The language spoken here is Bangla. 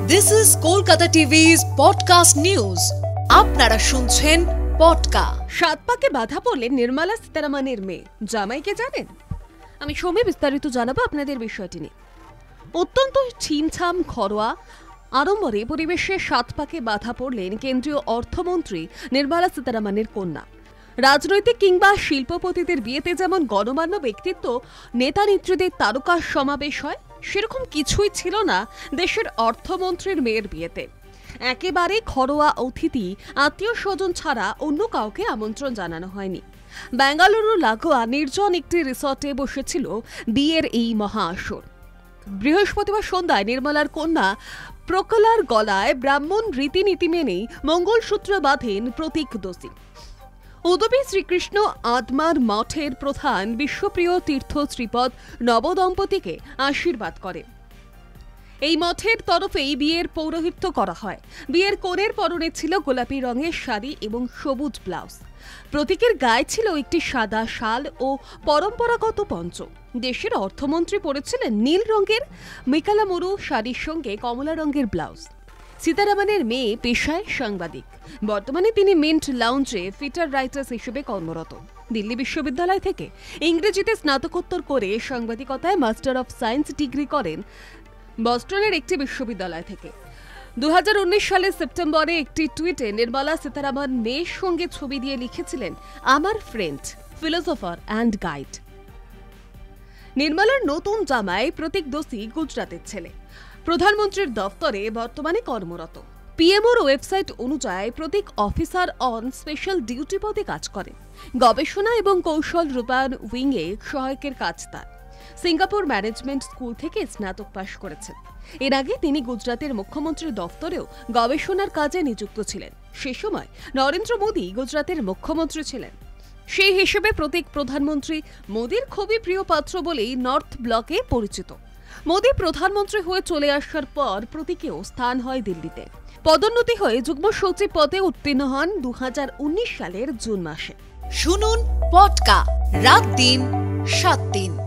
This is Kolkata TV's podcast news. আপনারা শুনছেন পডকা। সাত পাকে বাধা পড়লেন নির্মলা সীতারামনের মেয়ে জামাইকে জানেন? আমি সময় বিস্তারিত জানাবো আপনাদের বিষয়টি নিয়ে। অত্যন্ত ছিমছাম ঘরোয়া আড়ম্বরে পরিবেশে সাত পাকে বাধা পড়লেন কেন্দ্রীয় অর্থমন্ত্রী নির্মলা সীতারামনের কন্যা। রাজনৈতিক কিংবা শিল্পপতিদের বিয়েতে যেমন গণমান্য ব্যক্তিত্ব নেতা নেত্রীদের তারকা সমাবেশ হয়, সেরকম কিছুই ছিল না দেশের অর্থমন্ত্রীর মেয়ের বিয়েতে। একেবারে ঘরোয়া অতিথি আত্মীয় স্বজন ছাড়া অন্য কাউকে আমন্ত্রণ জানানো হয়নি। বেঙ্গালুরু লাগোয়া নির্জন একটি রিসর্টে বসেছিল বিয়ের এই মহা আসর। বৃহস্পতিবার সন্ধ্যায় নির্মলার কন্যা প্রকলার গলায় ব্রাহ্মণ রীতিনীতি মেনেই মঙ্গলসূত্র বাঁধেন প্রতীক দোষী। উদুপি শ্রীকৃষ্ণ আত্মার মঠের প্রধান বিশ্বপ্রিয় তীর্থ শ্রীপদ নবদম্পতিকে আশীর্বাদ করে। এই মঠের তরফেই বিয়ের পৌরোহিত্য করা হয়। বিয়ের কনের পরনে ছিল গোলাপি রঙের শাড়ি এবং সবুজ ব্লাউজ। প্রতীকের গায়ে ছিল একটি সাদা শাল ও পরম্পরাগত পঞ্চ। দেশের অর্থমন্ত্রী পরেছিলেন নীল রঙের মিকালামুরু শাড়ির সঙ্গে কমলা রঙের ব্লাউজ। সীতারামনের মেয়ে পেশায় সাংবাদিক। বর্তমানে তিনি মিন্ট লাউঞ্জে ফিটার রাইটার্স হিসেবে কর্মরত। দিল্লি বিশ্ববিদ্যালয় থেকে ইংরেজিতে স্নাতকোত্তর করে সাংবাদিকতায় মাস্টার অফ সায়েন্স ডিগ্রি করেন বস্টনের একটি বিশ্ববিদ্যালয় থেকে। 2019 সালের সেপ্টেম্বরে একটি টুইটে নির্মলা সীতারামন মেয়ের সঙ্গে ছবি দিয়ে লিখেছিলেন, আমার ফ্রেন্ড, ফিলোসফার অ্যান্ড গাইড। নির্মলার নতুন জামাই প্রতীক দোষী গুজরাটের ছেলে। প্রধানমন্ত্রীর দফতরে বর্তমানে কর্মরত। পিএমওর ওয়েবসাইট অনুযায়ী Pratik officer on special duty পদে কাজ করেন। গবেষণা এবং কৌশল রূপায়ণ উইংয়ে সহায়কের কাজ তার। সিঙ্গাপুর ম্যানেজমেন্ট স্কুল থেকে স্নাতক পাশ করেছেন। এর আগে তিনি গুজরাটের মুখ্যমন্ত্রীর দফতরেও গবেষণার কাজে নিযুক্ত ছিলেন। সে সময় নরেন্দ্র মোদী গুজরাটের মুখ্যমন্ত্রী ছিলেন। সেই হিসেবে প্রতীক প্রধানমন্ত্রী মোদীর খুবই প্রিয় পাত্র বলেই নর্থ ব্লকে পরিচিত। মোদী প্রধানমন্ত্রী হয়ে চলে আসার পর প্রতীকেও স্থান হয় দিল্লিতে। পদোন্নতি হয়ে যুগ্ম সচিব পদে উত্তীর্ণ হন 2019 সালের জুন মাসে। শুনুন পডকা রাত দিন 7 দিন।